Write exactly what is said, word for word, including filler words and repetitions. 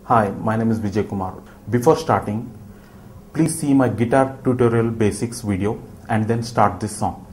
Hi, my name is Vijay Kumar. Before starting, please see my guitar tutorial basics video and then start this song.